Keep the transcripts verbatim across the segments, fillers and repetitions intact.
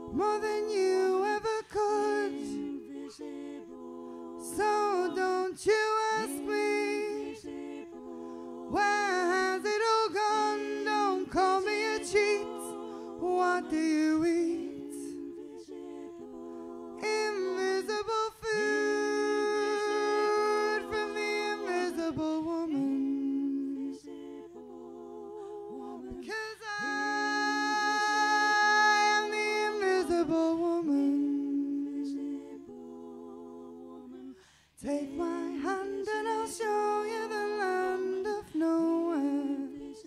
more than you ever could. So don't you ask me, where has it all gone? Don't call me a cheat. What do you eat? Invisible food from the invisible woman. Because I am the invisible woman. Take my hand and I'll show you the land of nowhere.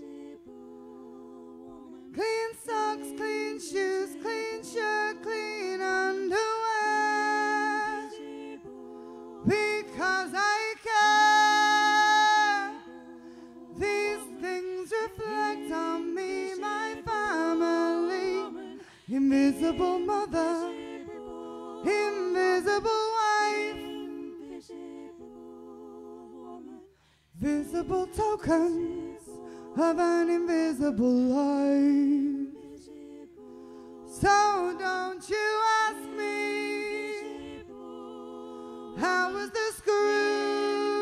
Clean socks, clean shoes, clean shirt, clean underwear. Because I care. These things reflect on me, my family. Invisible mother, invisible wife, visible tokens of an invisible life. So don't you ask me, how was the screw?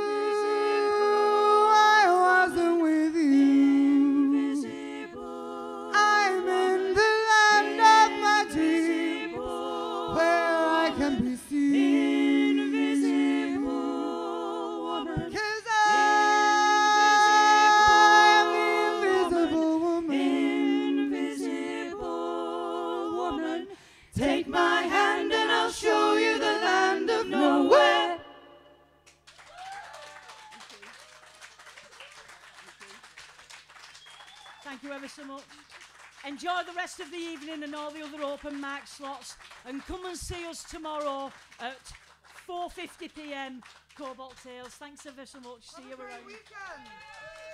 I wasn't with you. I'm in the land of my dreams, where I can be seen. Because I am the invisible woman. Take my hand and I'll show you the land of nowhere. Thank you ever so much. Enjoy the rest of the evening and all the other open mic slots, and come and see us tomorrow at four fifty p m Cobalt Tales. Thanks ever so much. See you around. Weekend.